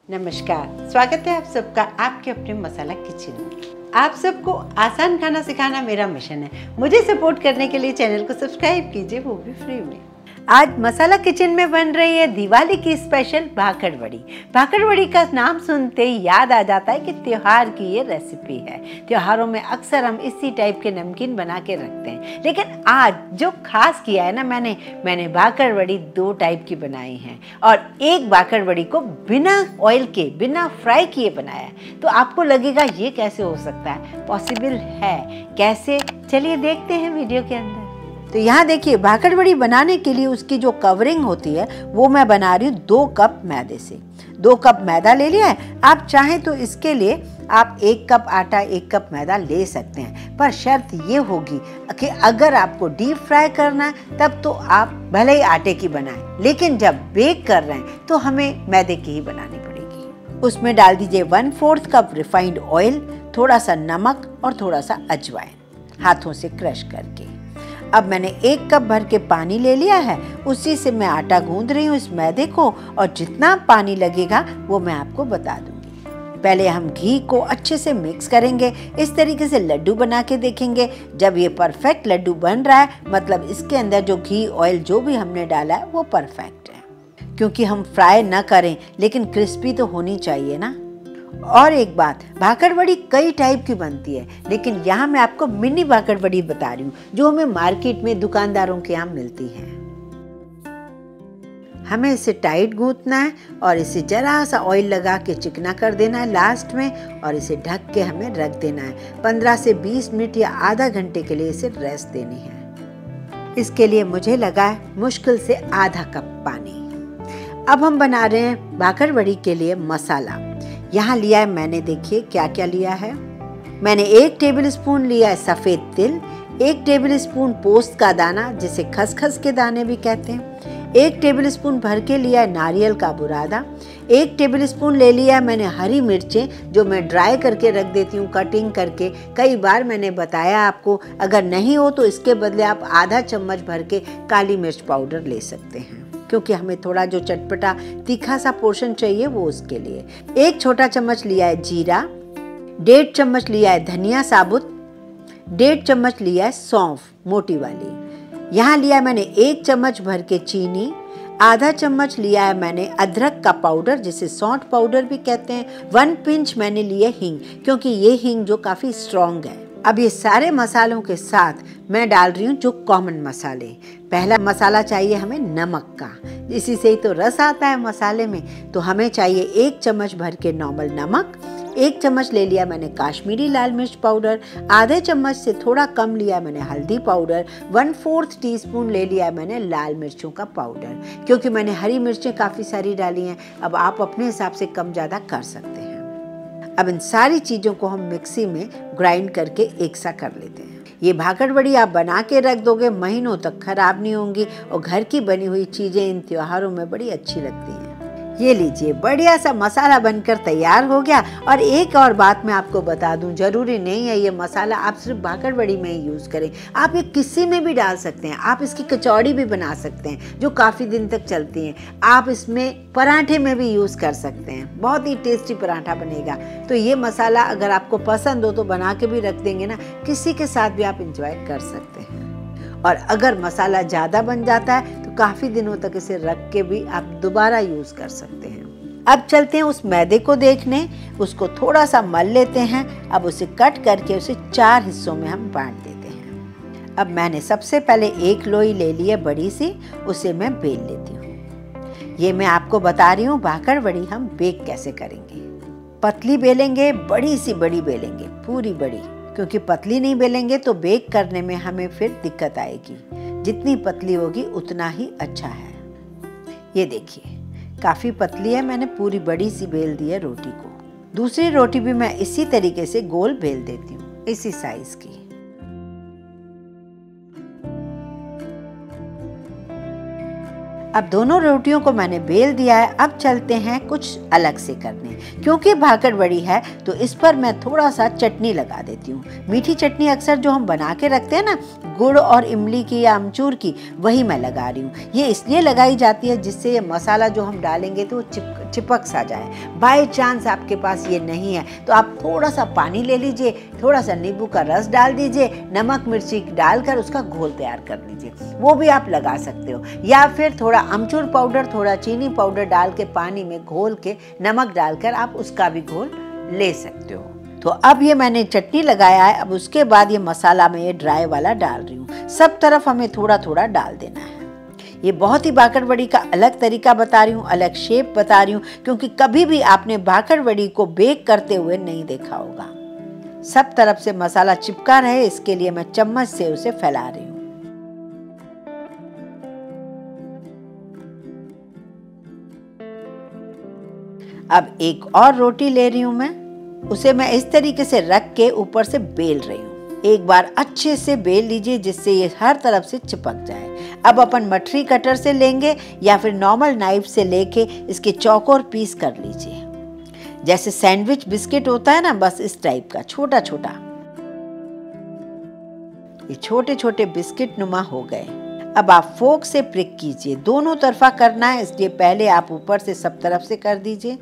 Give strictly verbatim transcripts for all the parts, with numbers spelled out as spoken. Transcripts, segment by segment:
नमस्कार, स्वागत है आप सबका आपके अपने मसाला किचन में। आप सबको आसान खाना सिखाना मेरा मिशन है। मुझे सपोर्ट करने के लिए चैनल को सब्सक्राइब कीजिए, वो भी फ्री में। आज मसाला किचन में बन रही है दिवाली की स्पेशल भाकड़ वड़ी। भाकड़ वड़ी का नाम सुनते ही याद आ जाता है कि त्योहार की ये रेसिपी है। त्योहारों में अक्सर हम इसी टाइप के नमकीन बना के रखते हैं, लेकिन आज जो खास किया है ना मैंने मैंने भाकड़ वड़ी दो टाइप की बनाई हैं और एक भाकड़ वड़ी को बिना ऑयल के, बिना फ्राई किए बनाया है। तो आपको लगेगा ये कैसे हो सकता है? पॉसिबल है। कैसे? चलिए देखते हैं वीडियो के अंदर। तो यहाँ देखिए, भाकड़ वड़ी बनाने के लिए उसकी जो कवरिंग होती है वो मैं बना रही हूँ दो कप मैदे से। दो कप मैदा ले लिया है। आप चाहें तो इसके लिए आप एक कप आटा, एक कप मैदा ले सकते हैं, पर शर्त ये होगी कि अगर आपको डीप फ्राई करना है तब तो आप भले ही आटे की बनाएं, लेकिन जब बेक कर रहे हैं तो हमें मैदे की ही बनानी पड़ेगी। उसमें डाल दीजिए one fourth cup refined oil, थोड़ा सा नमक और थोड़ा सा अजवाइन, हाथों से क्रश करके। अब मैंने एक कप भर के पानी ले लिया है, उसी से मैं आटा गूंद रही हूँ इस मैदे को, और जितना पानी लगेगा वो मैं आपको बता दूंगी। पहले हम घी को अच्छे से मिक्स करेंगे। इस तरीके से लड्डू बना के देखेंगे। जब ये परफेक्ट लड्डू बन रहा है मतलब इसके अंदर जो घी ऑयल जो भी हमने डाला है वो परफेक्ट है, क्योंकि हम फ्राई ना करें लेकिन क्रिस्पी तो होनी चाहिए ना। और एक बात, भाकड़ वड़ी कई टाइप की बनती है, लेकिन यहाँ मैं आपको मिनी भाकड़ वड़ी बता रही हूँ जो हमें मार्केट में दुकानदारों के यहाँ मिलती है। हमें इसे टाइट गूंथना है और इसे जरा सा ऑयल लगा के चिकना कर देना है लास्ट में, और इसे ढक के हमें रख देना है। पंद्रह से बीस मिनट या आधा घंटे के लिए इसे रेस्ट देनी है। इसके लिए मुझे लगा है मुश्किल से आधा कप पानी। अब हम बना रहे हैं भाकड़ वड़ी के लिए मसाला। यहाँ लिया है मैंने, देखिए क्या क्या लिया है। मैंने एक टेबल स्पून लिया है सफ़ेद तिल, एक टेबल स्पून पोस्त का दाना जिसे खसखस के दाने भी कहते हैं, एक टेबल स्पून भर के लिया है नारियल का बुरादा, एक टेबल स्पून ले लिया है मैंने हरी मिर्चें जो मैं ड्राई करके रख देती हूँ कटिंग करके। कई बार मैंने बताया आपको, अगर नहीं हो तो इसके बदले आप आधा चम्मच भर के काली मिर्च पाउडर ले सकते हैं, क्योंकि हमें थोड़ा जो चटपटा तीखा सा पोर्शन चाहिए वो उसके लिए। एक छोटा चम्मच लिया है जीरा, डेढ़ चम्मच लिया है धनिया साबुत, डेढ़ चम्मच लिया है सौंफ मोटी वाली। यहाँ लिया मैंने एक चम्मच भर के चीनी, आधा चम्मच लिया है मैंने अदरक का पाउडर जिसे सौंठ पाउडर भी कहते हैं, वन पिंच मैंने लिया हींग, क्योंकि ये हींग जो काफ़ी स्ट्रॉन्ग है। अब ये सारे मसालों के साथ मैं डाल रही हूँ जो कॉमन मसाले। पहला मसाला चाहिए हमें नमक का, इसी से ही तो रस आता है मसाले में। तो हमें चाहिए एक चम्मच भर के नॉर्मल नमक, एक चम्मच ले लिया मैंने काश्मीरी लाल मिर्च पाउडर, आधे चम्मच से थोड़ा कम लिया मैंने हल्दी powder, one fourth teaspoon ले लिया मैंने लाल मिर्चों का पाउडर, क्योंकि मैंने हरी मिर्चें काफ़ी सारी डाली हैं। अब आप अपने हिसाब से कम ज़्यादा कर सकते हैं। अब इन सारी चीज़ों को हम मिक्सी में ग्राइंड करके एक सा कर लेते हैं। ये भाकड़ वड़ी आप बना के रख दोगे, महीनों तक खराब नहीं होंगी, और घर की बनी हुई चीज़ें इन त्योहारों में बड़ी अच्छी लगती हैं। ये लीजिए, बढ़िया सा मसाला बनकर तैयार हो गया। और एक और बात मैं आपको बता दूं, जरूरी नहीं है ये मसाला आप सिर्फ भाकड़ वड़ी में ही यूज़ करें, आप ये किसी में भी डाल सकते हैं। आप इसकी कचौड़ी भी बना सकते हैं जो काफ़ी दिन तक चलती हैं। आप इसमें पराठे में भी यूज़ कर सकते हैं, बहुत ही टेस्टी पराठा बनेगा। तो ये मसाला अगर आपको पसंद हो तो बना के भी रख देंगे ना, किसी के साथ भी आप इंजॉय कर सकते हैं। और अगर मसाला ज़्यादा बन जाता है तो काफ़ी दिनों तक इसे रख के भी आप दोबारा यूज़ कर सकते हैं। अब चलते हैं उस मैदे को देखने। उसको थोड़ा सा मल लेते हैं। अब उसे कट करके उसे चार हिस्सों में हम बांट देते हैं। अब मैंने सबसे पहले एक लोई ले ली है बड़ी सी, उसे मैं बेल लेती हूँ। ये मैं आपको बता रही हूँ भाकड़ वड़ी हम बेक कैसे करेंगे। पतली बेलेंगे, बड़ी सी बड़ी बेलेंगे, पूरी बड़ी, क्योंकि पतली नहीं बेलेंगे तो बेक करने में हमें फिर दिक्कत आएगी। जितनी पतली होगी उतना ही अच्छा है। ये देखिए काफ़ी पतली है, मैंने पूरी बड़ी सी बेल दी है रोटी को। दूसरी रोटी भी मैं इसी तरीके से गोल बेल देती हूँ, इसी साइज की। अब दोनों रोटियों को मैंने बेल दिया है। अब चलते हैं कुछ अलग से करने। क्योंकि भाकड़ वड़ी है तो इस पर मैं थोड़ा सा चटनी लगा देती हूँ। मीठी चटनी अक्सर जो हम बना के रखते हैं ना, गुड़ और इमली की या अमचूर की, वही मैं लगा रही हूँ। ये इसलिए लगाई जाती है जिससे ये मसाला जो हम डालेंगे तो वो चिप चिपक सा जाए। बाय चांस आपके पास ये नहीं है तो आप थोड़ा सा पानी ले लीजिए, थोड़ा सा नींबू का रस डाल दीजिए, नमक मिर्ची डालकर उसका घोल तैयार कर लीजिए, वो भी आप लगा सकते हो। या फिर थोड़ा अमचूर पाउडर, थोड़ा चीनी पाउडर डाल के पानी में घोल के नमक डालकर आप उसका भी घोल ले सकते हो। तो अब ये मैंने चटनी लगाया है। अब उसके बाद ये मसाला मैं ये ड्राई वाला डाल रही हूँ। सब तरफ हमें थोड़ा थोड़ा डाल देना है। ये बहुत ही भाकड़ वड़ी का अलग तरीका बता रही हूँ, अलग शेप बता रही हूँ, क्योंकि कभी भी आपने भाकड़ वड़ी को बेक करते हुए नहीं देखा होगा। सब तरफ से मसाला चिपका रहे इसके लिए मैं चम्मच से उसे फैला रही हूँ। अब एक और रोटी ले रही हूँ मैं, उसे मैं इस तरीके से रख के ऊपर से बेल रही हूँ। एक बार अच्छे से बेल लीजिए जिससे ये हर तरफ से चिपक जाए। अब अपन मठरी कटर से लेंगे या फिर नॉर्मल नाइफ से लेके इसके चौकोर पीस कर लीजिए। जैसे सैंडविच बिस्किट होता है ना, बस इस टाइप का छोटा छोटा। ये छोटे छोटे बिस्किट नुमा हो गए। अब आप फोक से प्रिक कीजिए, दोनों तरफा करना है, इसलिए पहले आप ऊपर से सब तरफ से कर दीजिए।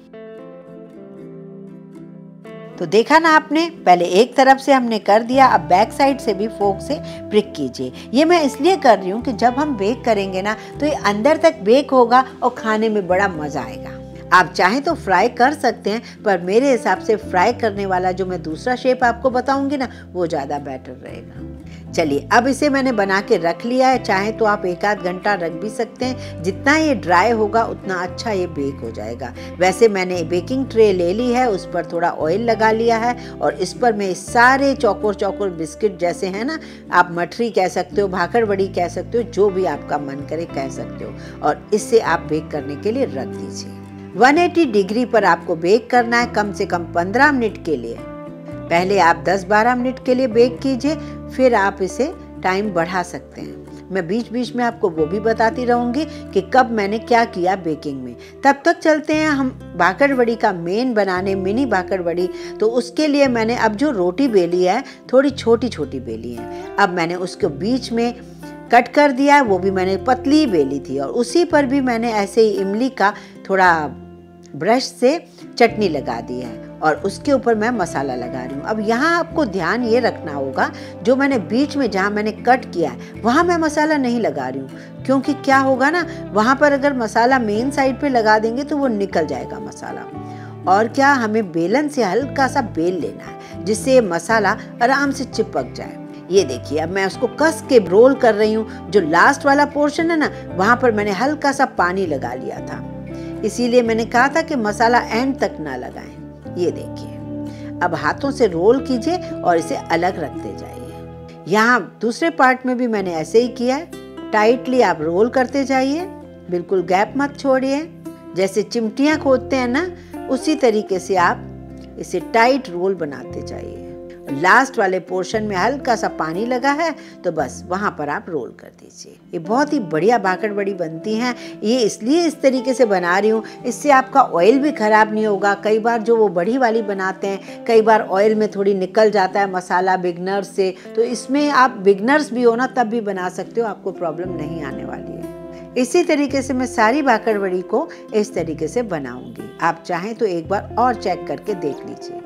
तो देखा ना आपने, पहले एक तरफ से हमने कर दिया, अब बैक साइड से भी फोक से प्रिक कीजिए। ये मैं इसलिए कर रही हूँ कि जब हम बेक करेंगे ना तो ये अंदर तक बेक होगा और खाने में बड़ा मजा आएगा। आप चाहें तो फ्राई कर सकते हैं, पर मेरे हिसाब से फ्राई करने वाला जो मैं दूसरा शेप आपको बताऊंगी ना, वो ज़्यादा बेटर रहेगा। चलिए, अब इसे मैंने बना के रख लिया है। चाहे तो आप एक आध घंटा रख भी सकते हैं। जितना ये ड्राई होगा उतना अच्छा ये बेक हो जाएगा। वैसे मैंने बेकिंग ट्रे ले ली है, उस पर थोड़ा ऑयल लगा लिया है और इस पर मैं सारे चौकोर चौकोर बिस्किट जैसे हैं ना, आप मठरी कह सकते हो, भाकड़ वड़ी कह सकते हो, जो भी आपका मन करे कह सकते हो, और इससे आप बेक करने के लिए रख दीजिए। एक सौ अस्सी डिग्री पर आपको बेक करना है कम से कम पंद्रह मिनट के लिए। पहले आप दस बारह मिनट के लिए बेक कीजिए, फिर आप इसे टाइम बढ़ा सकते हैं। मैं बीच बीच में आपको वो भी बताती रहूंगी कि कब मैंने क्या किया बेकिंग में। तब तक चलते हैं हम भाकड़ वड़ी का मेन बनाने, मिनी भाकड़ वड़ी। तो उसके लिए मैंने अब जो रोटी बेली है थोड़ी छोटी छोटी बेली है। अब मैंने उसको बीच में कट कर दिया है, वो भी मैंने पतली बेली थी, और उसी पर भी मैंने ऐसे ही इमली का थोड़ा ब्रश से चटनी लगा दी है और उसके ऊपर मैं मसाला लगा रही हूँ। अब यहाँ आपको ध्यान ये रखना होगा, जो मैंने बीच में जहाँ मैंने कट किया है वहाँ मैं मसाला नहीं लगा रही हूँ, क्योंकि क्या होगा ना, वहाँ पर अगर मसाला मेन साइड पे लगा देंगे तो वो निकल जाएगा मसाला। और क्या, हमें बेलन से हल्का सा बेल लेना है जिससे मसाला आराम से चिपक जाए। ये देखिए, अब मैं उसको कस के रोल कर रही हूँ। जो लास्ट वाला पोर्शन है ना, वहाँ पर मैंने हल्का सा पानी लगा लिया था, इसीलिए मैंने कहा था कि मसाला एंड तक ना लगाएं। ये देखिए, अब हाथों से रोल कीजिए और इसे अलग रखते जाइए। यहाँ दूसरे पार्ट में भी मैंने ऐसे ही किया है। टाइटली आप रोल करते जाइए, बिल्कुल गैप मत छोड़िए। जैसे चिमटियाँ खोदते हैं ना, उसी तरीके से आप इसे टाइट रोल बनाते जाइए। लास्ट वाले पोर्शन में हल्का सा पानी लगा है तो बस वहाँ पर आप रोल कर दीजिए। ये बहुत ही बढ़िया भाकड़ वड़ी बनती हैं। ये इसलिए इस तरीके से बना रही हूँ, इससे आपका ऑयल भी खराब नहीं होगा। कई बार जो वो बड़ी वाली बनाते हैं, कई बार ऑयल में थोड़ी निकल जाता है मसाला बिगनर्स से, तो इसमें आप बिगनर्स भी हो ना तब भी बना सकते हो, आपको प्रॉब्लम नहीं आने वाली है। इसी तरीके से मैं सारी भाकड़ वड़ी को इस तरीके से बनाऊंगी। आप चाहें तो एक बार और चेक करके देख लीजिए।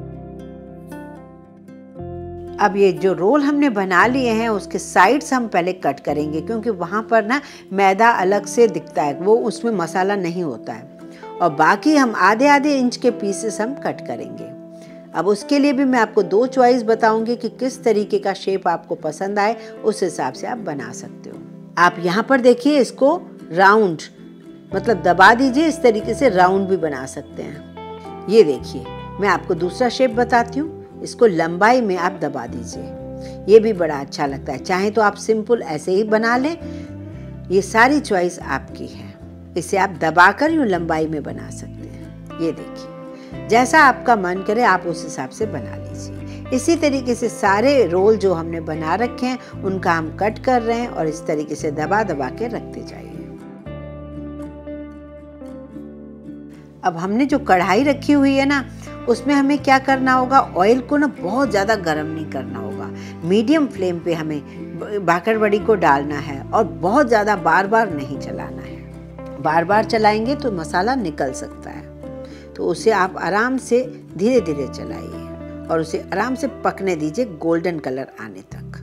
अब ये जो रोल हमने बना लिए हैं उसके साइड्स हम पहले कट करेंगे, क्योंकि वहाँ पर ना मैदा अलग से दिखता है, वो उसमें मसाला नहीं होता है। और बाकी हम आधे आधे इंच के पीसेस हम कट करेंगे। अब उसके लिए भी मैं आपको दो चॉइस बताऊंगी कि किस तरीके का शेप आपको पसंद आए, उस हिसाब से आप बना सकते हो। आप यहाँ पर देखिए, इसको राउंड मतलब दबा दीजिए, इस तरीके से राउंड भी बना सकते हैं। ये देखिए, मैं आपको दूसरा शेप बताती हूँ। इसको लंबाई में आप दबा दीजिए, ये भी बड़ा अच्छा लगता है। चाहे तो आप सिंपल ऐसे ही बना लें, ये सारी चॉइस आपकी है। इसे आप दबाकर यूँ लंबाई में बना सकते हैं। ये देखिए, जैसा आपका मन करे आप उस हिसाब से बना लीजिए। इसी तरीके से सारे रोल जो हमने बना रखे हैं उनका हम कट कर रहे हैं और इस तरीके से दबा दबा के रखते जाइए। अब हमने जो कढ़ाई रखी हुई है ना, उसमें हमें क्या करना होगा, ऑयल को ना बहुत ज़्यादा गर्म नहीं करना होगा। मीडियम फ्लेम पे हमें भाकरवड़ी को डालना है और बहुत ज़्यादा बार बार नहीं चलाना है। बार बार चलाएंगे तो मसाला निकल सकता है, तो उसे आप आराम से धीरे धीरे चलाइए और उसे आराम से पकने दीजिए गोल्डन कलर आने तक।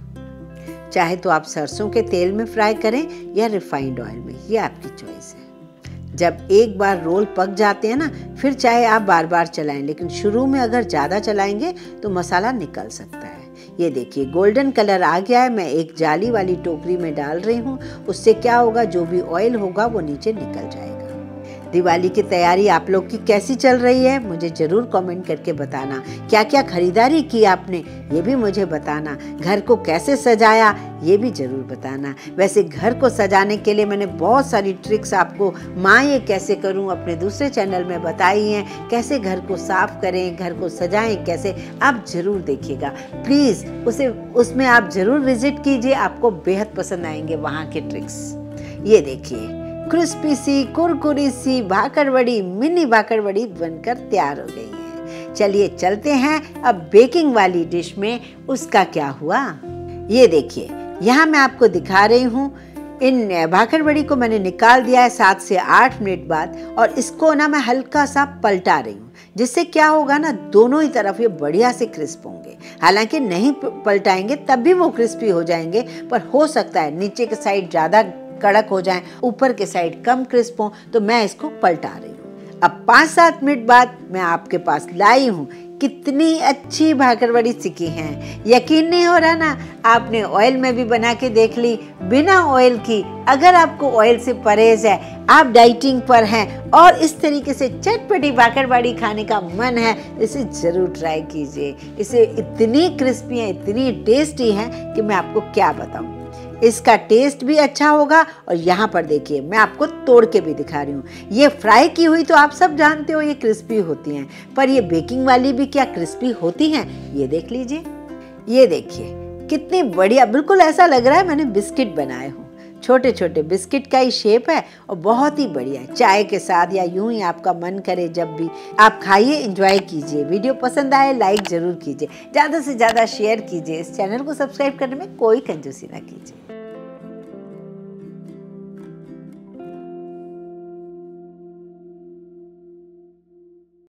चाहे तो आप सरसों के तेल में फ्राई करें या रिफाइंड ऑयल में, ये आपकी चॉइस है। जब एक बार रोल पक जाते हैं ना, फिर चाहे आप बार बार चलाएं, लेकिन शुरू में अगर ज़्यादा चलाएंगे तो मसाला निकल सकता है। ये देखिए गोल्डन कलर आ गया है। मैं एक जाली वाली टोकरी में डाल रही हूँ। उससे क्या होगा, जो भी ऑयल होगा वो नीचे निकल जाएगा। दिवाली की तैयारी आप लोग की कैसी चल रही है, मुझे ज़रूर कमेंट करके बताना। क्या क्या खरीदारी की आपने, ये भी मुझे बताना। घर को कैसे सजाया, ये भी ज़रूर बताना। वैसे घर को सजाने के लिए मैंने बहुत सारी ट्रिक्स आपको माँ ये कैसे करूँ अपने दूसरे चैनल में बताई हैं। कैसे घर को साफ करें, घर को सजाएं कैसे, आप ज़रूर देखिएगा प्लीज़। उसे उसमें आप ज़रूर विजिट कीजिए, आपको बेहद पसंद आएंगे वहाँ के ट्रिक्स। ये देखिए क्रिस्पी सी कुरकुरी सी भाकरवड़ी, मिनी भाकरवड़ी बनकर तैयार हो गई है। चलिए चलते हैं अब बेकिंग वाली डिश में, उसका क्या हुआ। ये देखिए यहाँ मैं आपको दिखा रही हूँ। इन भाकरवड़ी को मैंने निकाल दिया है सात से आठ मिनट बाद, और इसको ना मैं हल्का सा पलटा रही हूँ, जिससे क्या होगा ना, दोनों ही तरफ ये बढ़िया से क्रिस्प होंगे। हालांकि नहीं पलटाएंगे तब भी वो क्रिस्पी हो जाएंगे, पर हो सकता है नीचे के साइड ज़्यादा कड़क हो जाएं, ऊपर के साइड कम क्रिस्प हो, तो मैं इसको पलटा रही हूँ। अब पाँच सात मिनट बाद मैं आपके पास लाई हूँ। कितनी अच्छी भाकरवड़ी सिकी हैं, यकीन नहीं हो रहा ना। आपने ऑयल में भी बना के देख ली, बिना ऑयल की। अगर आपको ऑयल से परहेज है, आप डाइटिंग पर हैं और इस तरीके से चटपटी भाकरवड़ी खाने का मन है, इसे ज़रूर ट्राई कीजिए। इसे इतनी क्रिस्पी है, इतनी टेस्टी है कि मैं आपको क्या बताऊँ। इसका टेस्ट भी अच्छा होगा। और यहाँ पर देखिए मैं आपको तोड़ के भी दिखा रही हूँ। ये फ्राई की हुई तो आप सब जानते हो ये क्रिस्पी होती हैं, पर ये बेकिंग वाली भी क्या क्रिस्पी होती हैं, ये देख लीजिए। ये देखिए कितनी बढ़िया, बिल्कुल ऐसा लग रहा है मैंने बिस्किट बनाए हों। छोटे छोटे बिस्किट का ही शेप है और बहुत ही बढ़िया है। चाय के साथ या यूं ही आपका मन करे जब भी आप खाइए, एंजॉय कीजिए। वीडियो पसंद आए लाइक ज़रूर कीजिए, ज़्यादा से ज़्यादा शेयर कीजिए। इस चैनल को सब्सक्राइब करने में कोई कंजूसी ना कीजिए।